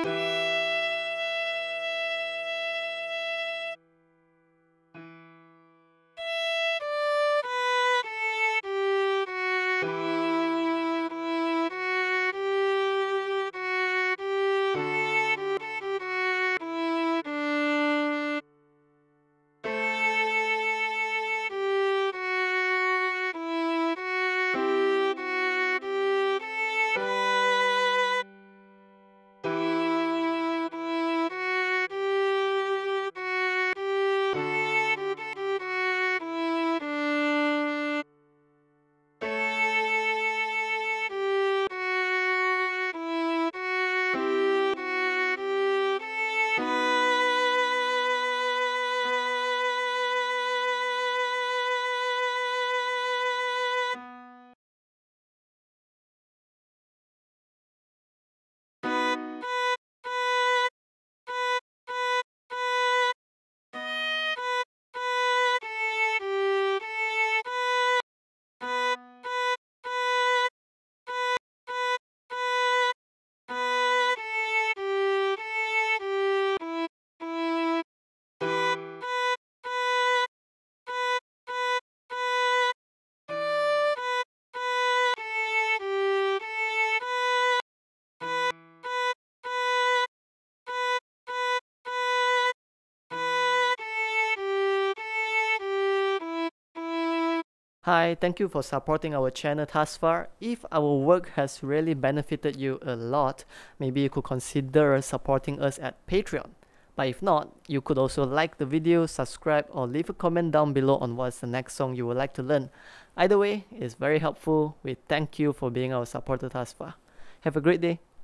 Hi, thank you for supporting our channel thus far. If our work has really benefited you a lot, maybe you could consider supporting us at Patreon. But if not, you could also like the video, subscribe, or leave a comment down below on what's the next song you would like to learn. Either way, it's very helpful. We thank you for being our supporter thus far. Have a great day.